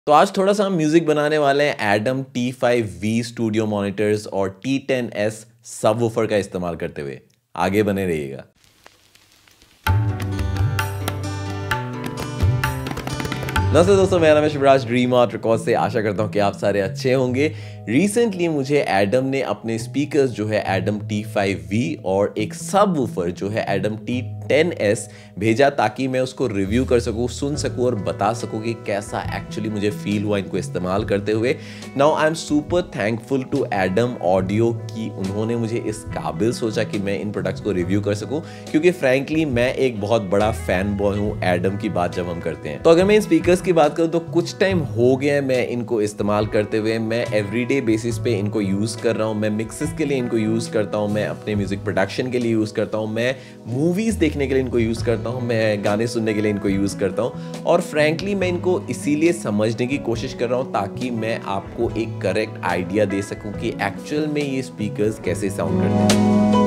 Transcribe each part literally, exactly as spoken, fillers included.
तो आज थोड़ा सा हम म्यूजिक बनाने वाले हैं Adam T five V studio monitors और टी टेन एस सबवूफर का इस्तेमाल करते हुए। आगे बने रहिएगा। नमस्ते दोस्तों, मेरा नाम है शिवराज ड्रीम आर्ट रिकॉर्ड से। आशा करता हूँ कि आप सारे अच्छे होंगे। रिसेंटली मुझे एडम ने अपने स्पीकर्स जो है एडम टी फाइव वी और एक सबवूफर जो है एडम टी टेन एस भेजा ताकि मैं उसको रिव्यू कर सकूँ, सुन सकूँ और बता सकूँ कि कैसा एक्चुअली मुझे फील हुआ इनको इस्तेमाल करते हुए। Now I am super thankful to Adam Audio कि उन्होंने मुझे इस काबिल सोचा कि मैं इन प्रोडक्ट्स को रिव्यू कर सकूँ, क्योंकि फ्रैंकली मैं एक बहुत बड़ा फैन बॉय हूँ एडम की बात जब हम करते हैं। तो अगर मैं इन स्पीकर्स की बात करूं तो कुछ टाइम हो गया है मैं इनको इस्तेमाल करते हुए। मैं एवरीडे बेसिस पे इनको यूज कर रहा हूं। मैं मिक्सेस के लिए इनको यूज करता हूं, मैं अपने म्यूजिक प्रोडक्शन के लिए यूज करता हूं, मैं मूवीज देखने के लिए इनको यूज करता हूं, मैं गाने सुनने के लिए इनको यूज करता हूं। और फ्रैंकली मैं इनको इसीलिए समझने की कोशिश कर रहा हूं ताकि मैं आपको एक करेक्ट आइडिया दे सकूं कि एक्चुअल में ये स्पीकर्स कैसे साउंड करते हैं।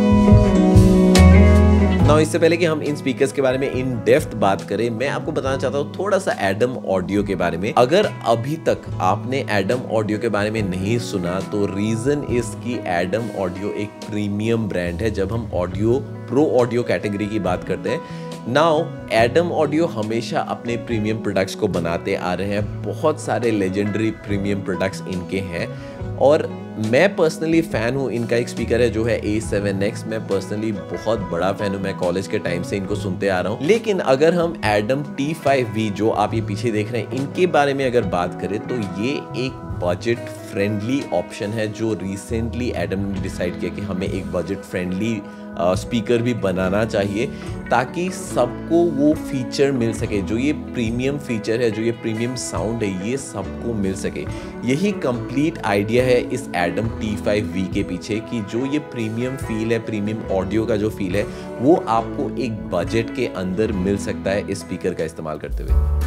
नाउ इससे पहले कि हम इन स्पीकर्स के बारे में इन डेप्थ बात करें, मैं आपको बताना चाहता हूँ थोड़ा सा एडम ऑडियो के बारे में। अगर अभी तक आपने एडम ऑडियो के बारे में नहीं सुना तो रीजन इज कि एडम ऑडियो एक प्रीमियम ब्रांड है जब हम ऑडियो प्रो ऑडियो कैटेगरी की बात करते हैं। नाउ एडम ऑडियो हमेशा अपने प्रीमियम प्रोडक्ट्स को बनाते आ रहे हैं। बहुत सारे लेजेंडरी प्रीमियम प्रोडक्ट्स इनके हैं और मैं पर्सनली फ़ैन हूँ। इनका एक स्पीकर है जो है ए सेवन एक्स। मैं पर्सनली बहुत बड़ा फ़ैन हूँ, मैं कॉलेज के टाइम से इनको सुनते आ रहा हूँ। लेकिन अगर हम एडम टी फाइव वी जो आप ये पीछे देख रहे हैं इनके बारे में अगर बात करें तो ये एक बजट फ्रेंडली ऑप्शन है जो रिसेंटली एडम ने डिसाइड किया कि हमें एक बजट फ्रेंडली स्पीकर भी बनाना चाहिए ताकि सबको वो फीचर मिल सके जो ये प्रीमियम फीचर है, जो ये प्रीमियम साउंड है, ये सबको मिल सके। यही कंप्लीट आइडिया है इस एडम टी फाइव वी के पीछे कि जो ये प्रीमियम फील है, प्रीमियम ऑडियो का जो फील है वो आपको एक बजट के अंदर मिल सकता है इस स्पीकर का इस्तेमाल करते हुए।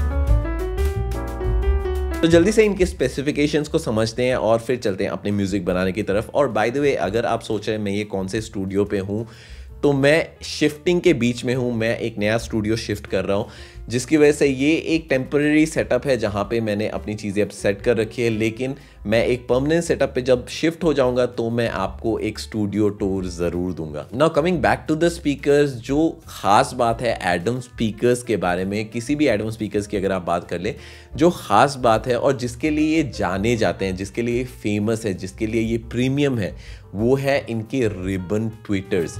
तो जल्दी से इनके स्पेसिफिकेशंस को समझते हैं और फिर चलते हैं अपने म्यूजिक बनाने की तरफ। और बाय द वे, अगर आप सोच रहे हैं मैं ये कौन से स्टूडियो पे हूँ, तो मैं शिफ्टिंग के बीच में हूँ। मैं एक नया स्टूडियो शिफ्ट कर रहा हूँ जिसकी वजह से ये एक टेम्पररी सेटअप है जहाँ पे मैंने अपनी चीज़ें अब सेट कर रखी है। लेकिन मैं एक परमानेंट सेटअप पे जब शिफ्ट हो जाऊँगा तो मैं आपको एक स्टूडियो टूर ज़रूर दूंगा। Now coming back to the speakers, जो ख़ास बात है एडम स्पीकर्स के बारे में, किसी भी एडम स्पीकर्स की अगर आप बात कर लें, जो ख़ास बात है और जिसके लिए ये जाने जाते हैं, जिसके लिए फेमस है, जिसके लिए ये प्रीमियम है, वो है इनके रिबन ट्विटर्स।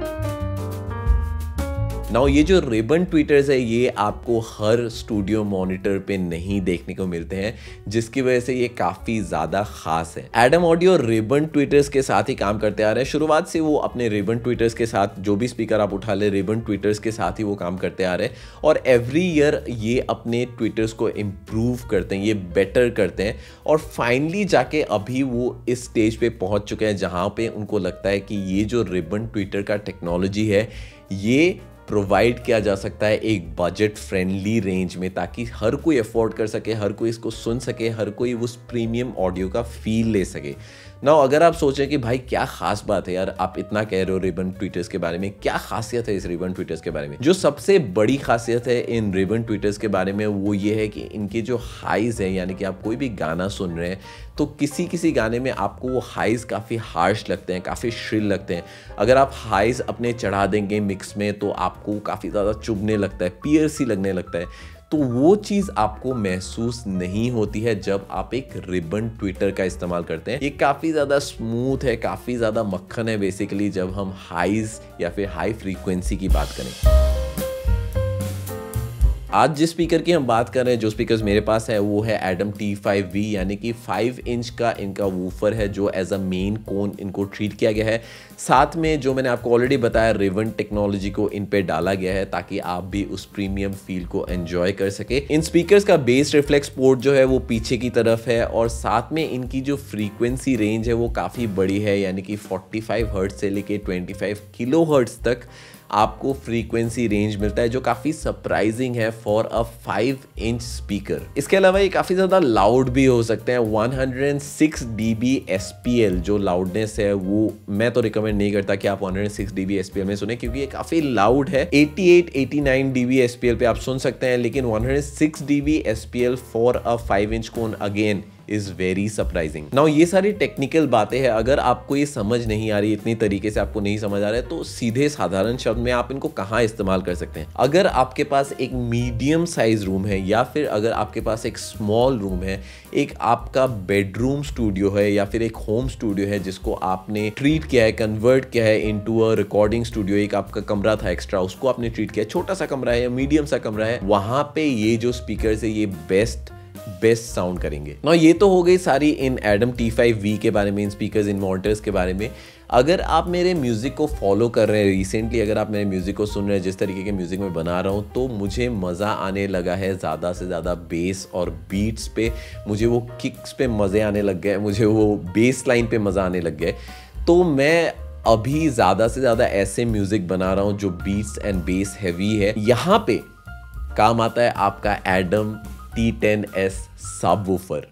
नाउ ये जो रिबन ट्विटर्स है ये आपको हर स्टूडियो मॉनिटर पे नहीं देखने को मिलते हैं, जिसकी वजह से ये काफ़ी ज़्यादा खास है। एडम ऑडियो रिबन ट्विटर्स के साथ ही काम करते आ रहे हैं। शुरुआत से वो अपने रिबन ट्विटर्स के साथ, जो भी स्पीकर आप उठा ले, रिबन ट्विटर्स के साथ ही वो काम करते आ रहे हैं और एवरी ईयर ये अपने ट्विटर्स को इम्प्रूव करते हैं, ये बेटर करते हैं और फाइनली जाके अभी वो इस स्टेज पे पहुंच चुके हैं जहां पे उनको लगता है कि ये जो रिबन ट्विटर का टेक्नोलॉजी है ये प्रोवाइड किया जा सकता है एक बजट फ्रेंडली रेंज में, ताकि हर कोई अफोर्ड कर सके, हर कोई इसको सुन सके, हर कोई उस प्रीमियम ऑडियो का फील ले सके। नाउ अगर आप सोचें कि भाई क्या खास बात है यार, आप इतना कह रहे हो रिबन ट्विटर्स के बारे में, क्या खासियत है इस रिबन ट्विटर्स के बारे में? जो सबसे बड़ी खासियत है इन रिबन ट्विटर्स के बारे में वो ये है कि इनके जो हाइज है, यानी कि आप कोई भी गाना सुन रहे हैं तो किसी किसी गाने में आपको वो हाइज काफ़ी हार्श लगते हैं, काफ़ी श्रिल लगते हैं। अगर आप हाइज अपने चढ़ा देंगे मिक्स में तो आपको काफ़ी ज़्यादा चुभने लगता है, पियर्सी लगने लगता है। तो वो चीज़ आपको महसूस नहीं होती है जब आप एक रिबन ट्विटर का इस्तेमाल करते हैं। ये काफ़ी ज़्यादा स्मूथ है, काफ़ी ज़्यादा मक्खन है बेसिकली जब हम हाइज या फिर हाई फ्रीक्वेंसी की बात करें। आज जिस स्पीकर की हम बात कर रहे हैं, जो स्पीकर्स मेरे पास है वो है एडम टी फाइव वी, यानी कि फाइव इंच का इनका वूफर है जो एज अ मेन कोन इनको ट्रीट किया गया है। साथ में जो मैंने आपको ऑलरेडी बताया रिबन टेक्नोलॉजी को इन पे डाला गया है ताकि आप भी उस प्रीमियम फील को एंजॉय कर सके। इन स्पीकर्स का बेस रिफ्लेक्स पोर्ट जो है वो पीछे की तरफ है और साथ में इनकी जो फ्रीक्वेंसी रेंज है वो काफ़ी बड़ी है, यानी कि फोर्टी फाइव हर्ट्ज से लेके ट्वेंटी फाइव किलो हर्ट्ज तक आपको फ्रीक्वेंसी रेंज मिलता है जो काफी सरप्राइजिंग है for a five inch speaker. इसके अलावा ये काफी ज्यादा लाउड भी हो सकते हैं। One hundred six D B S P L जो लाउडनेस है वो मैं तो रिकमेंड नहीं करता कि आप one hundred six D B S P L में सुने, क्योंकि ये काफी लाउड है। Eighty eight eighty nine D B S P L पे आप सुन सकते हैं, लेकिन one hundred six D B S P L for a five inch cone again is very surprising. Now ये सारी टेक्निकल बातें हैं, अगर आपको ये समझ नहीं आ रही, इतनी तरीके से आपको नहीं समझ आ रहा है, तो सीधे साधारण शब्द में आप इनको कहाँ इस्तेमाल कर सकते हैं। अगर आपके पास एक मीडियम साइज रूम है, या फिर अगर आपके पास एक स्मॉल रूम है, एक आपका बेडरूम स्टूडियो है, या फिर एक होम स्टूडियो है जिसको आपने ट्रीट किया है, कन्वर्ट किया है इनटू अ रिकॉर्डिंग स्टूडियो, एक आपका कमरा था एक्स्ट्रा, उसको आपने ट्रीट किया, छोटा सा कमरा है या मीडियम सा कमरा है, वहां पे ये जो स्पीकर है ये बेस्ट बेस्ट साउंड करेंगे। ना ये तो हो गई सारी इन एडम टी फाइव वी के बारे में, इन स्पीकर्स, इन मॉनिटर्स के बारे में। अगर आप मेरे म्यूजिक को फॉलो कर रहे हैं रिसेंटली, अगर आप मेरे म्यूजिक को सुन रहे हैं, जिस तरीके के म्यूजिक मैं बना रहा हूँ, तो मुझे मज़ा आने लगा है ज़्यादा से ज़्यादा बेस और बीट्स पे। मुझे वो किक्स पे मज़े आने लग गए, मुझे वो बेस लाइन पे मज़ा आने लग गए। तो मैं अभी ज़्यादा से ज़्यादा ऐसे म्यूजिक बना रहा हूँ जो बीट्स एंड बेस हैवी है। यहाँ पे काम आता है आपका Adam T ten S subwoofer.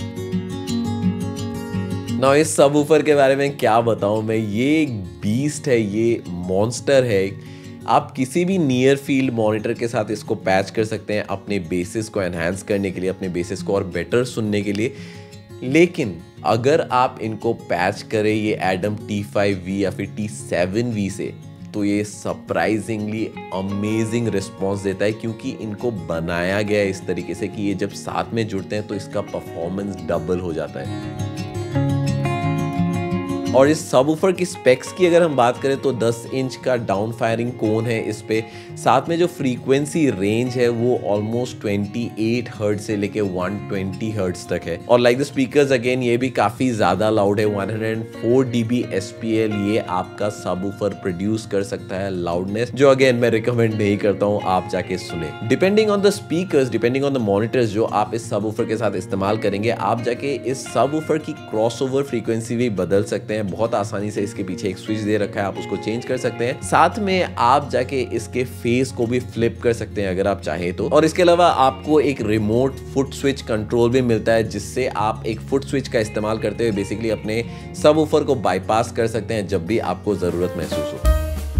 ना इस सबवूफर के बारे में क्या बताऊं मैं, ये एक बीस्ट है, ये मॉन्स्टर है। आप किसी भी नियर फील्ड मॉनिटर के साथ इसको पैच कर सकते हैं अपने बेसिस को एनहांस करने के लिए, अपने बेसिस को और बेटर सुनने के लिए। लेकिन अगर आप इनको पैच करें ये एडम टी फाइव वी या फिर टी सेवन वी से, तो ये सरप्राइजिंगली अमेजिंग रिस्पॉन्स देता है, क्योंकि इनको बनाया गया है इस तरीके से कि ये जब साथ में जुड़ते हैं तो इसका परफॉर्मेंस डबल हो जाता है। और इस सबवूफर की स्पेक्स की अगर हम बात करें तो दस इंच का डाउन फायरिंग कोन है इस पे, साथ में जो फ्रीक्वेंसी रेंज है वो ऑलमोस्ट ट्वेंटी एट हर्ट्ज से लेके वन ट्वेंटी हर्ट्ज तक है। और लाइक द स्पीकर्स अगेन ये भी काफी ज्यादा लाउड है। One hundred four D B S P L ये आपका सबवूफर प्रोड्यूस कर सकता है लाउडनेस, जो अगेन मैं रिकमेंड नहीं करता हूँ, आप जाके सुने। Depending on the speakers, depending on the monitors जो आप इस सबवूफर के साथ इस्तेमाल करेंगे, आप जाके इस सबवूफर की क्रॉसओवर फ्रीक्वेंसी भी बदल सकते हैं। बहुत आसानी से इसके पीछे एक स्विच दे रखा है, आप उसको चेंज कर सकते हैं। साथ में आप जाके इसके फेस को भी फ्लिप कर सकते हैं अगर आप चाहें तो। और इसके अलावा आपको एक रिमोट फुट स्विच कंट्रोल भी मिलता है, जिससे आप एक फुट स्विच का इस्तेमाल करते हुए बेसिकली अपने सबवूफर को बाईपास कर सकते हैं जब भी आपको जरूरत महसूस हो।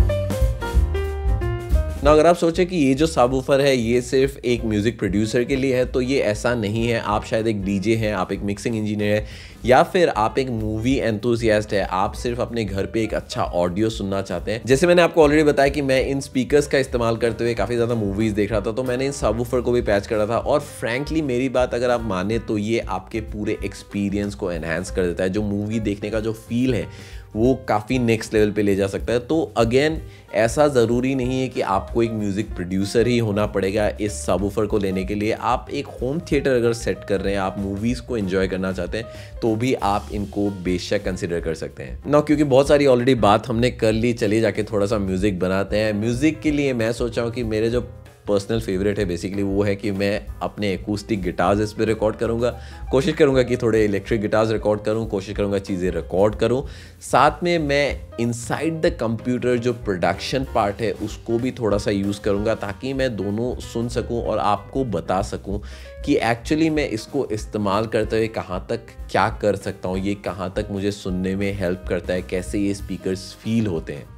ना अगर आप सोचें कि ये जो सबवूफर है ये सिर्फ एक म्यूजिक प्रोड्यूसर के लिए है, तो ये ऐसा नहीं है। आप शायद एक डीजे हैं, आप एक मिक्सिंग इंजीनियर है, या फिर आप एक मूवी एंथुसियास्ट है, आप सिर्फ अपने घर पे एक अच्छा ऑडियो सुनना चाहते हैं। जैसे मैंने आपको ऑलरेडी बताया कि मैं इन स्पीकर्स का इस्तेमाल करते हुए काफ़ी ज़्यादा मूवीज़ देख रहा था, तो मैंने इन सबवूफर को भी पैच करा था। और फ्रैंकली मेरी बात अगर आप माने तो ये आपके पूरे एक्सपीरियंस को एनहांस कर देता है। जो मूवी देखने का जो फील है वो काफ़ी नेक्स्ट लेवल पे ले जा सकता है। तो अगेन ऐसा ज़रूरी नहीं है कि आपको एक म्यूज़िक प्रोड्यूसर ही होना पड़ेगा इस सबवूफर को लेने के लिए। आप एक होम थिएटर अगर सेट कर रहे हैं, आप मूवीज़ को एंजॉय करना चाहते हैं, तो भी आप इनको बेशक कंसिडर कर सकते हैं ना। क्योंकि बहुत सारी ऑलरेडी बात हमने कर ली, चलिए जाके थोड़ा सा म्यूज़िक बनाते हैं। म्यूज़िक के लिए मैं सोचा हूँ कि मेरे जो पर्सनल फेवरेट है बेसिकली वो है कि मैं अपने एकूस्टिक गिटार्स इस पर रिकॉर्ड करूँगा। कोशिश करूँगा कि थोड़े इलेक्ट्रिक गिटार्स रिकॉर्ड करूँ, कोशिश करूँगा चीज़ें रिकॉर्ड करूँ। साथ में मैं इनसाइड द कंप्यूटर जो प्रोडक्शन पार्ट है उसको भी थोड़ा सा यूज़ करूँगा, ताकि मैं दोनों सुन सकूँ और आपको बता सकूँ कि एक्चुअली मैं इसको इस्तेमाल करते हुए कहाँ तक क्या कर सकता हूँ, ये कहाँ तक मुझे सुनने में हेल्प करता है, कैसे ये स्पीकर्स फील होते हैं।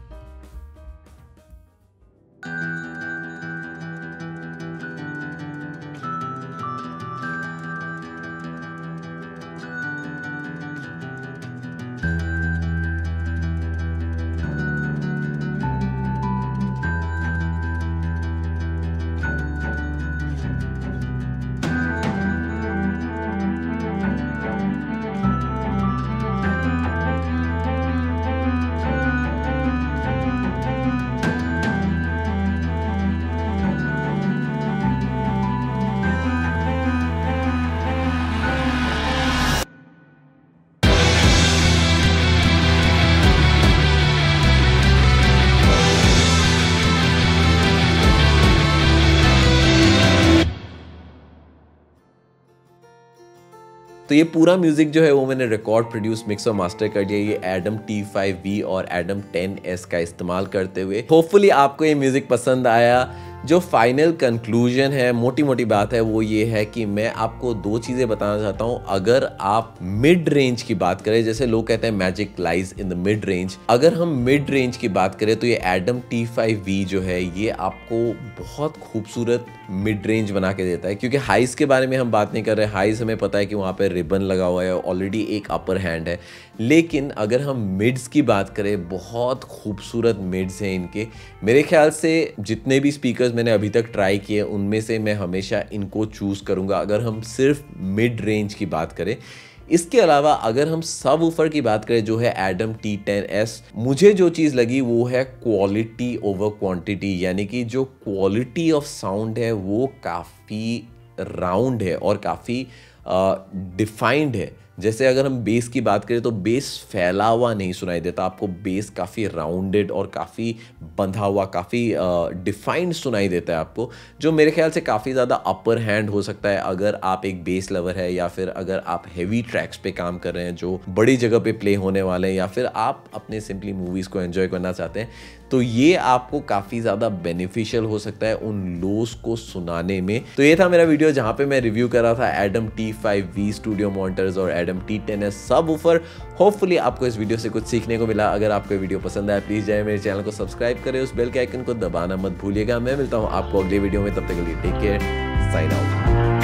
तो ये पूरा म्यूजिक जो है वो मैंने रिकॉर्ड, प्रोड्यूस, मिक्स और मास्टर कर दिया ये एडम टी फाइव वी और एडम टेन एस का इस्तेमाल करते हुए। होपफुली आपको ये म्यूजिक पसंद आया। जो फाइनल कंक्लूजन है, मोटी मोटी बात है, वो ये है कि मैं आपको दो चीज़ें बताना चाहता हूँ। अगर आप मिड रेंज की बात करें, जैसे लोग कहते हैं magic lies in the mid range, अगर हम मिड रेंज की बात करें तो ये एडम टी फाइव वी जो है ये आपको बहुत खूबसूरत मिड रेंज बना के देता है। क्योंकि हाइस के बारे में हम बात नहीं कर रहे, हाइस हमें पता है कि वहाँ पे रिबन लगा हुआ है, ऑलरेडी एक अपर हैंड है। लेकिन अगर हम मिड्स की बात करें, बहुत खूबसूरत मिड्स हैं इनके। मेरे ख्याल से जितने भी स्पीकर्स मैंने अभी तक ट्राई किए उनमें से मैं हमेशा इनको चूज़ करूँगा अगर हम सिर्फ मिड रेंज की बात करें। इसके अलावा अगर हम सब वूफर की बात करें जो है एडम टी टेन एस, मुझे जो चीज़ लगी वो है क्वालिटी ओवर क्वांटिटी, यानी कि जो क्वालिटी ऑफ साउंड है वो काफ़ी राउंड है और काफ़ी डिफाइंड है। जैसे अगर हम बेस की बात करें तो बेस फैला हुआ नहीं सुनाई देता आपको, बेस काफ़ी राउंडेड और काफ़ी बंधा हुआ, काफ़ी डिफाइंड सुनाई देता है आपको, जो मेरे ख्याल से काफ़ी ज़्यादा अपर हैंड हो सकता है अगर आप एक बेस लवर है या फिर अगर आप हेवी ट्रैक्स पे काम कर रहे हैं जो बड़ी जगह पे प्ले होने वाले हैं, या फिर आप अपने सिंपली मूवीज़ को एंजॉय करना चाहते हैं, तो ये आपको काफ़ी ज़्यादा बेनिफिशियल हो सकता है उन लोस को सुनाने में। तो ये था मेरा वीडियो जहाँ पे मैं रिव्यू कर रहा था Adam T five V studio monitors और Adam T ten S subwoofer. Hopefully आपको इस वीडियो से कुछ सीखने को मिला। अगर आपको वीडियो पसंद आया प्लीज़ जाए मेरे चैनल को सब्सक्राइब करें, उस बेल के आइकन को दबाना मत भूलिएगा। मैं मिलता हूँ आपको अगले वीडियो में, तब तक के लिए टेक केयर, साइन आउट।